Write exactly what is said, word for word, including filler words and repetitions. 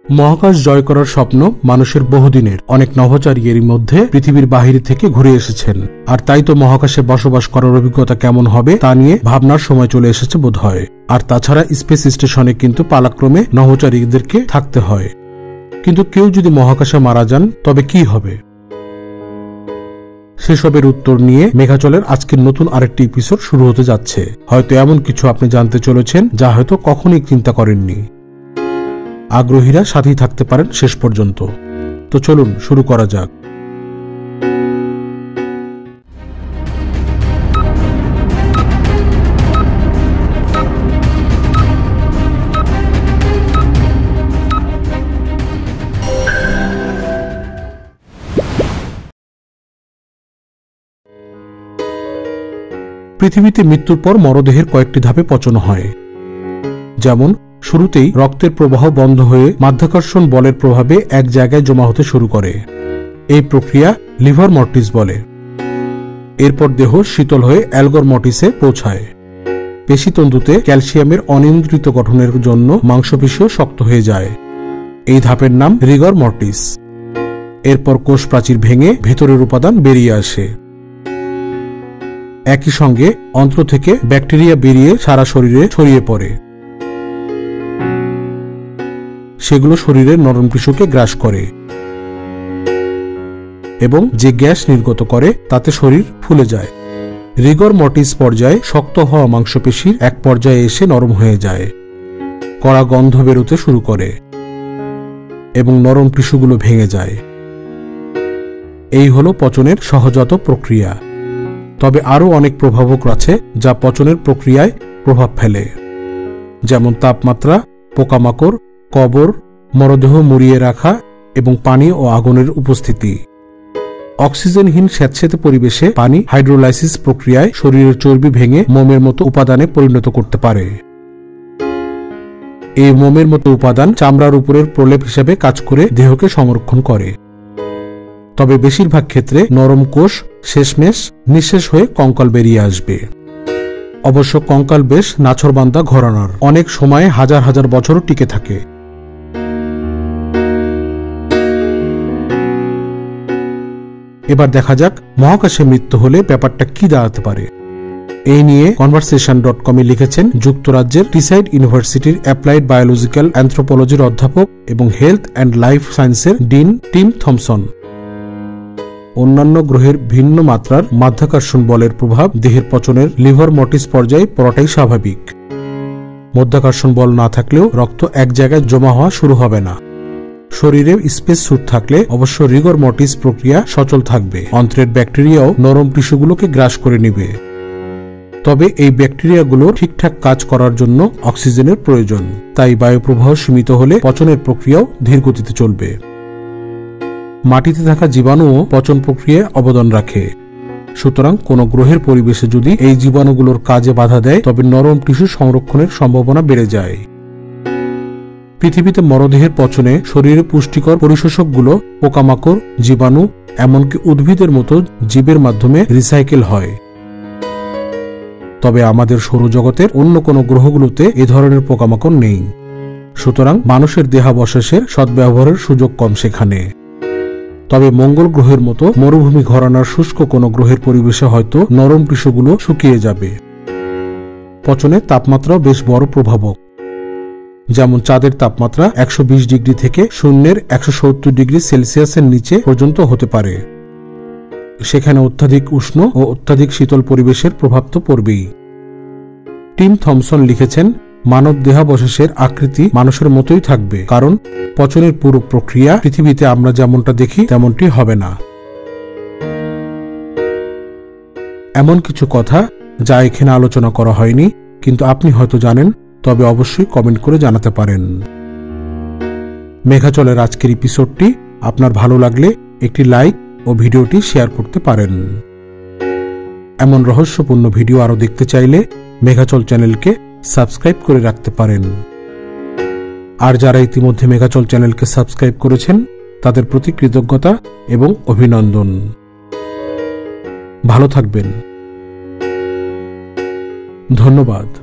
মহাকাশ জয় করার স্বপ্ন মানুষের বহুদিনের। অনেক নভোচারী এরই মধ্যে পৃথিবীর বাহিরে থেকে ঘুরে এসেছেন, আর তাই তো মহাকাশে বসবাস করার অভিজ্ঞতা কেমন হবে তা নিয়ে ভাবনার সময় চলে এসেছে বোধহয়। আর তাছাড়া স্পেস স্টেশনে কিন্তু পালাক্রমে নভোচারীদেরকে থাকতে হয়। কিন্তু কেউ যদি মহাকাশে মারা যান তবে কি হবে? সেসবের উত্তর নিয়ে মেঘাচলের আজকের নতুন আরেকটি এপিসোড শুরু হতে যাচ্ছে। হয়তো এমন কিছু আপনি জানতে চলেছেন যা হয়তো কখনোই চিন্তা করেননি। আগ্রহীরা সাথেই থাকতে পারেন শেষ পর্যন্ত। তো চলুন শুরু করা যাক। পৃথিবীতে মৃত্যুর পর মরদেহের কয়েকটি ধাপে পচন হয়। যেমন শুরুতেই রক্তের প্রবাহ বন্ধ হয়ে মাধ্যাকর্ষণ বলের প্রভাবে এক জায়গায় জমা হতে শুরু করে। এই প্রক্রিয়া লিভার মর্টিস বলে। এরপর দেহ শীতল হয়ে অ্যালগর মর্টিসে পৌঁছায়। পেশিতন্তুতে ক্যালসিয়ামের অনিয়ন্ত্রিত গঠনের জন্য মাংসপেশিও শক্ত হয়ে যায়। এই ধাপের নাম রিগর মর্টিস। এরপর কোষ প্রাচীর ভেঙে ভেতরের উপাদান বেরিয়ে আসে। একই সঙ্গে অন্ত্র থেকে ব্যাকটেরিয়া বেরিয়ে সারা শরীরে ছড়িয়ে পড়ে। সেগুলো শরীরের নরম টিস্যুকে গ্রাস করে এবং যে গ্যাস নির্গত করে তাতে শরীর ফুলে যায়। রিগর মর্টিস পর্যায়ে শক্ত হওয়া মাংসপেশির এক পর্যায়ে এসে নরম হয়ে যায়। কড়া গন্ধ বেরোতে শুরু করে এবং নরম টিস্যুগুলো ভেঙে যায়। এই হলো পচনের সহজাত প্রক্রিয়া। তবে আরও অনেক প্রভাবক আছে যা পচনের প্রক্রিয়ায় প্রভাব ফেলে, যেমন তাপমাত্রা, পোকামাকড়, কবর, মরদেহ মুড়িয়ে রাখা এবং পানি ও আগুনের উপস্থিতি। অক্সিজেনহীন স্যাঁতসেঁতে পরিবেশে পানি হাইড্রোলাইসিস প্রক্রিয়ায় শরীরের চর্বি ভেঙে মোমের মতো উপাদানে পরিণত করতে পারে। এই মোমের মতো উপাদান চামড়ার উপরের প্রলেপ হিসেবে কাজ করে দেহকে সংরক্ষণ করে। তবে বেশিরভাগ ক্ষেত্রে নরম কোষ শেষমেশ নিঃশেষ হয়ে কঙ্কাল বেরিয়ে আসবে। অবশ্য কঙ্কাল বেশ নাছোড়বান্দা ঘরানার, অনেক সময় হাজার হাজার বছরও টিকে থাকে। এবার দেখা যাক মহাকাশে মৃত্যু হলে ব্যাপারটা কি দাঁড়াতে পারে। এই নিয়ে কনভারসেশন ডট কমে লিখেছেন যুক্তরাজ্যের টিসাইড ইউনিভার্সিটির অ্যাপ্লাইড বায়োলজিক্যাল অ্যানথ্রোপোলজির অধ্যাপক এবং হেলথ অ্যান্ড লাইফ সায়েন্সের ডিন টিম থমসন। অন্যান্য গ্রহের ভিন্ন মাত্রার মাধ্যাকর্ষণ বলের প্রভাব দেহের পচনের লিভার মর্টিস পর্যায়ে পড়াটাই স্বাভাবিক। মাধ্যাকর্ষণ বল না থাকলেও রক্ত এক জায়গায় জমা হওয়া শুরু হবে না। শরীরে স্পেস স্যুট থাকলে অবশ্য রিগর মর্টিস প্রক্রিয়া সচল থাকবে। অন্ত্রের ব্যাকটেরিয়াও নরম টিস্যুগুলোকে গ্রাস করে নিবে। তবে এই ব্যাকটেরিয়াগুলো ঠিকঠাক কাজ করার জন্য অক্সিজেনের প্রয়োজন। তাই বায়ুপ্রবাহ সীমিত হলে পচনের প্রক্রিয়াও ধীর গতিতে চলবে। মাটিতে থাকা জীবাণুও পচন প্রক্রিয়ায় অবদান রাখে। সুতরাং কোন গ্রহের পরিবেশে যদি এই জীবাণুগুলোর কাজে বাধা দেয় তবে নরম টিস্যু সংরক্ষণের সম্ভাবনা বেড়ে যায়। পৃথিবীতে মরদেহের পচনে শরীরে পুষ্টিকর পরিশোষকগুলো পোকামাকড়, জীবাণু, এমনকি উদ্ভিদের মতো জীবের মাধ্যমে রিসাইকেল হয়। তবে আমাদের সৌরজগতের অন্য কোনো গ্রহগুলোতে এ ধরনের পোকামাকড় নেই। সুতরাং মানুষের দেহাবশেষের সদ্ব্যবহারের সুযোগ কম সেখানে। তবে মঙ্গল গ্রহের মতো মরুভূমি ঘরানার শুষ্ক কোনো গ্রহের পরিবেশে হয়তো নরম টিস্যুগুলো শুকিয়ে যাবে। পচনে তাপমাত্রাও বেশ বড় প্রভাবক। যেমন চাঁদের তাপমাত্রা একশো বিশ ডিগ্রি থেকে শূন্যের একশো সত্তর ডিগ্রি সেলসিয়াসের নিচে পর্যন্ত হতে পারে। সেখানে অত্যাধিক উষ্ণ ও অত্যাধিক শীতল পরিবেশের প্রভাব তো পড়বেই। টিম থমসন লিখেছেন, মানব দেহাবশেষের আকৃতি মানুষের মতোই থাকবে, কারণ পচনের পুরো প্রক্রিয়া পৃথিবীতে আমরা যেমনটা দেখি তেমনটি হবে না। এমন কিছু কথা যা এখানে আলোচনা করা হয়নি, কিন্তু আপনি হয়তো জানেন, তবে অবশ্যই কমেন্ট করে জানাতে পারেন। মেঘাচলের আজকের এপিসোডটি আপনার ভালো লাগলে একটি লাইক ও ভিডিওটি শেয়ার করতে পারেন। এমন রহস্যপূর্ণ ভিডিও আরও দেখতে চাইলে মেঘাচল চ্যানেলকে সাবস্ক্রাইব করে রাখতে পারেন। আর যারা ইতিমধ্যে মেঘাচল চ্যানেলকে সাবস্ক্রাইব করেছেন তাদের প্রতি কৃতজ্ঞতা এবং অভিনন্দন। ভালো থাকবেন। ধন্যবাদ।